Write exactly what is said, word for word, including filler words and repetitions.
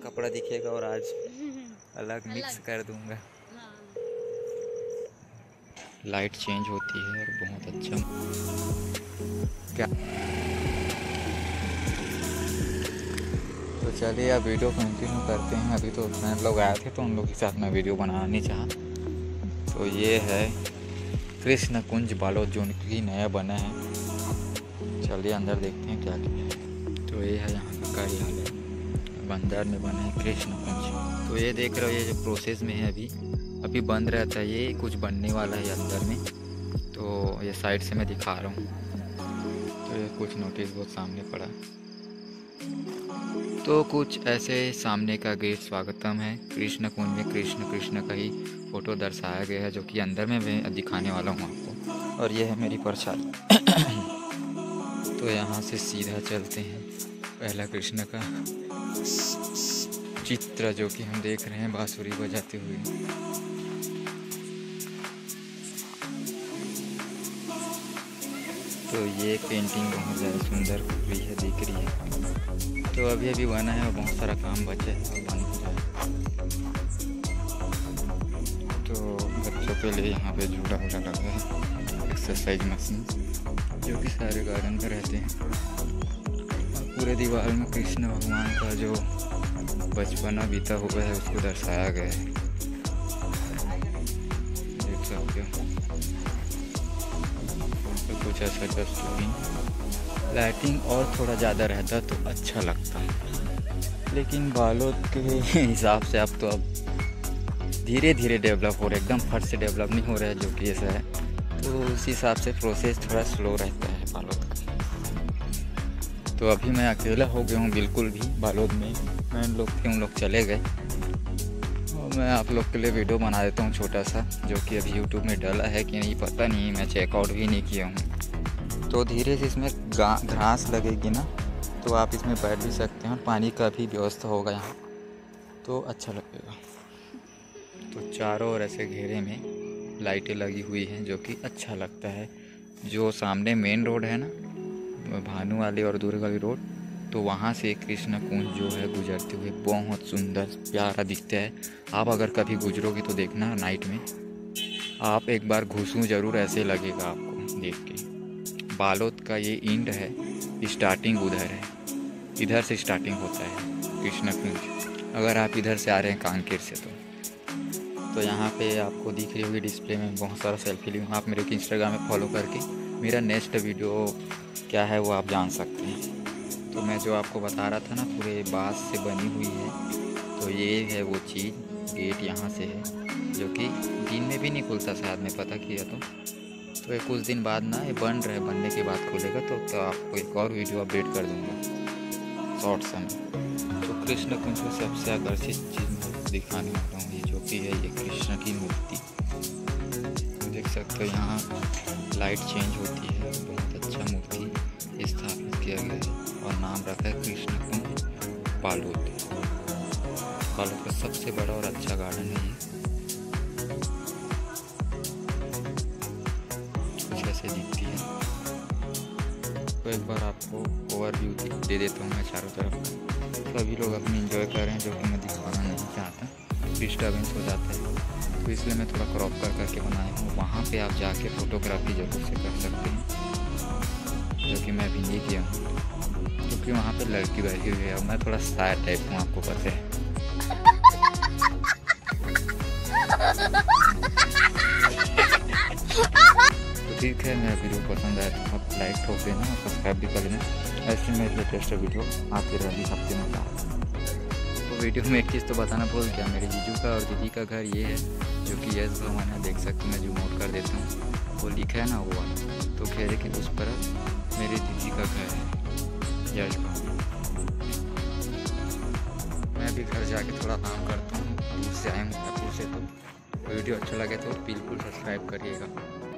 कपड़ा दिखेगा और आज अलग मिक्स कर दूंगा। लाइट चेंज होती है और बहुत अच्छा क्या। तो चलिए अब वीडियो कंटिन्यू करते हैं। अभी तो फ्रेंड लोग आए थे तो उन लोग के साथ मैं वीडियो बनाना नहीं चाहा। तो ये है कृष्ण कुंज बालोद जो कि नया बना है। चलिए अंदर देखते हैं क्या क्या है। तो ये है यहाँ का कार्यालय, अंदर में बना है कृष्ण कुंज। तो ये देख रहे हो ये जो प्रोसेस में है अभी अभी बंद रहता है, ये कुछ बनने वाला है अंदर में। तो ये साइड से मैं दिखा रहा हूँ। तो ये कुछ नोटिस बोर्ड सामने पड़ा। तो कुछ ऐसे सामने का गेट स्वागतम है। कृष्ण कुंज में कृष्ण कृष्ण का ही फोटो दर्शाया गया है जो कि अंदर में मैं दिखाने वाला हूँ आपको। और ये है मेरी परछाई। तो यहाँ से सीधा चलते हैं। पहला कृष्ण का चित्र जो कि हम देख रहे हैं बांसुरी बजाते हुए। तो ये पेंटिंग बहुत ज़्यादा सुंदर हुई है, दिख रही है। तो अभी अभी बना है और बहुत सारा काम बचा है और बन रहा है। तो बच्चों के लिए यहाँ पे झूला वूला लगा है, एक्सरसाइज मशीन जो कि सारे गार्डन में रहते हैं। और पूरे दीवार में कृष्ण भगवान का जो बचपना बीता हुआ है उसको दर्शाया गया है, देख सकते हो। तो कुछ ऐसा जस्ट लाइटिंग और थोड़ा ज़्यादा रहता तो अच्छा लगता, लेकिन बालोद के हिसाब से अब तो अब धीरे धीरे डेवलप हो रहा है, एकदम फट से डेवलप नहीं हो रहा है जो कि ऐसा है। तो उस हिसाब से प्रोसेस थोड़ा स्लो रहता है बालोद का। तो अभी मैं अकेला हो गया हूँ बिल्कुल भी बालोद में। मैं लोग थे उन लोग चले गए और मैं आप लोग के लिए वीडियो बना देता हूँ छोटा सा, जो कि अभी यूट्यूब में डाला है कि नहीं पता नहीं, मैं चेकआउट भी नहीं किया हूँ। तो धीरे से इसमें घास लगेगी ना तो आप इसमें बैठ भी सकते हैं और पानी का भी व्यवस्था होगा यहाँ, तो अच्छा लगेगा। तो चारों ओर ऐसे घेरे में लाइटें लगी हुई हैं जो कि अच्छा लगता है। जो सामने मेन रोड है ना भानु वाली और दुर्ग वाली रोड, तो वहाँ से कृष्ण कुंज जो है गुजरते हुए बहुत सुंदर प्यारा दिखता है। आप अगर कभी गुजरोगे तो देखना नाइट में, आप एक बार घुसूँ ज़रूर, ऐसे लगेगा आपको देख के। बालोद का ये इंड है, स्टार्टिंग उधर है, इधर से स्टार्टिंग होता है कृष्ण कुंज। अगर आप इधर से आ रहे हैं कांकेर से तो तो यहाँ पे आपको दिख रही होगी डिस्प्ले में बहुत सारा सेल्फी ली। आप मेरे को इंस्टाग्राम में फॉलो करके मेरा नेक्स्ट वीडियो क्या है वो आप जान सकते हैं। तो मैं जो आपको बता रहा था ना पूरे बाँस से बनी हुई है, तो ये है वो चीज़। गेट यहाँ से है जो कि दिन में भी नहीं खुलता, शायद मैं पता किया तो तो ये कुछ दिन बाद ना ये बन रहा है, बनने के बाद खुलेगा। तो, तो आपको एक और वीडियो अपडेट कर दूँगा शॉर्ट्स में। तो कृष्ण कुंज को सबसे आकर्षित चीज़ दिखाने वाला हूँ, ये जो कि है ये कृष्ण की मूर्ति। तो देख सकते हो यहाँ लाइट चेंज होती है, बहुत अच्छा मूर्ति स्थापित किया गया है और नाम रखा है कृष्ण कुंज बालोद। बालोद का सबसे बड़ा और अच्छा गार्डन है ये। कुछ ऐसे दिखती है। तो एक बार आपको ओवरव्यू दे देता हूँ मैं चारों तरफ। सभी लोग अपनी एंजॉय कर रहे हैं जो कि मैं दिखाना नहीं चाहता, डिस्टर्बेंस हो जाता है, तो इसलिए मैं थोड़ा क्रॉप कर करके बनाया हूँ। वहाँ पे आप जाके फ़ोटोग्राफी ज़रूर से कर सकते हैं, जो कि मैं अभी नहीं किया हूँ क्योंकि वहाँ पे लड़की बैठी हुई है और मैं थोड़ा शायर टाइप हूँ, आपको पता है। तो ठीक है, मेरा वीडियो पसंद आया तो आप लाइक ठोक देना और सब्सक्राइब भी कर लेना। ऐसे मेरे लेटेस्ट वीडियो आती रहेगी हफ्ते में का। तो वीडियो में एक चीज़ तो बताना भूल गया, मेरे जीजू का और दीदी का घर ये है जो कि यस भवन है, देख सकते हैं। मैं जूम आउट कर देता हूँ, वो लिखा है ना वो वाला, तो घेरे के उस पर मेरी दीदी का घर है यश भवन। मैं भी घर जाके थोड़ा काम करता हूँ, दूर से आए हूँ से। तो वीडियो अच्छा लगे तो बिल्कुल सब्सक्राइब करिएगा।